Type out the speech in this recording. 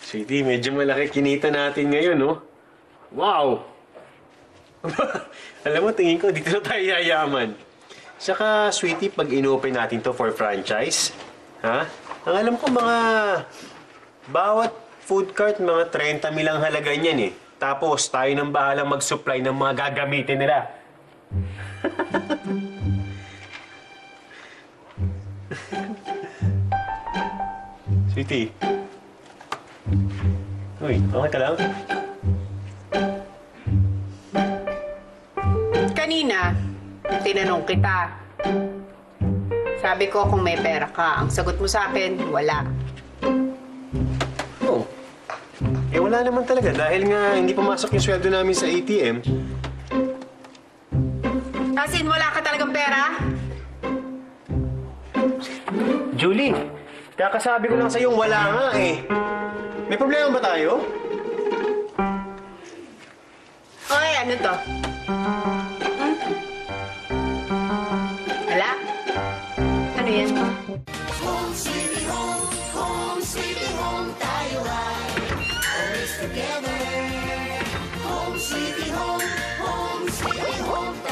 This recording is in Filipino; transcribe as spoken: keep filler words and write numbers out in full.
Sweetie, medyo malaki kinita natin ngayon, no? Wow! Alam mo, tingin ko, dito na tayo yayaman. Saka, sweetie, pag in-open natin to for franchise, ha? Ang alam ko, mga... Bawat food cart, mga thirty mil ang halaga niyan, eh. Tapos, tayo nang bahalang mag-supply ng mga gagamitin nila. Sweetie. Uy, okay ka lang? Kanina, tinanong kita. Sabi ko kung may pera ka. Ang sagot mo sa akin, wala. Oo. Eh, wala naman talaga. Dahil nga hindi pumasok yung sweldo namin sa A T M. As in, wala ka talagang pera? Julie, kakasabi ko lang sa'yo wala nga eh. May problema ba tayo? Oy, ano to? Hmm? Wala? Ano yan? Home sweetie home, home sweetie home tayo ay always together. Home sweetie home, home sweetie home.